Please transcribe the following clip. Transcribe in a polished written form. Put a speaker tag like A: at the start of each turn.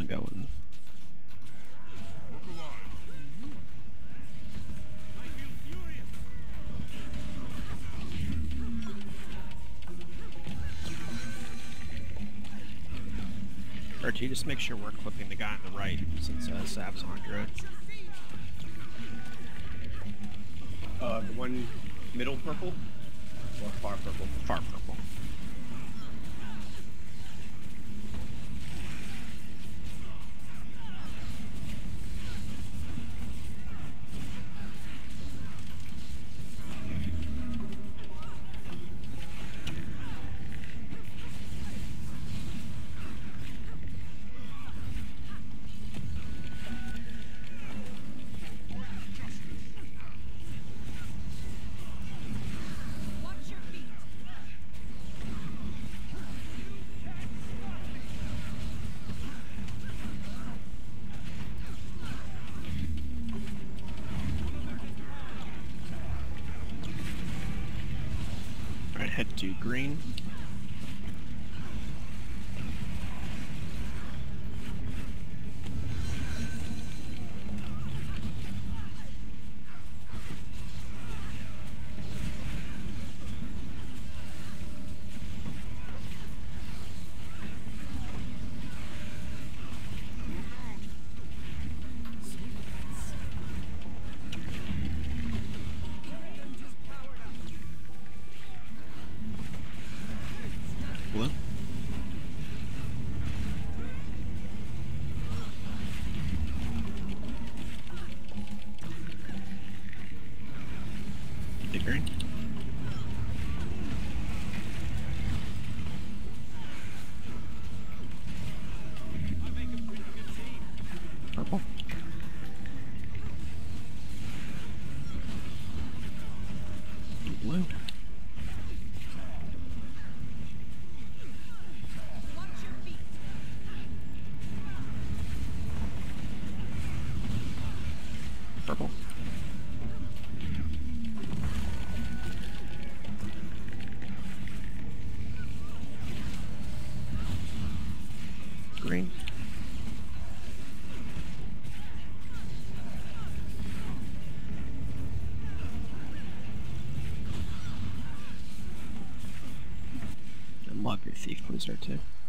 A: I'm going. RT, just make sure we're clipping the guy on the right, since Sav's on druid.
B: The one middle purple? Or far purple?
A: Far purple. Alright, head to green. Blue. The green. Purple. Blue. Purple. Green. And love your thief, please, there too.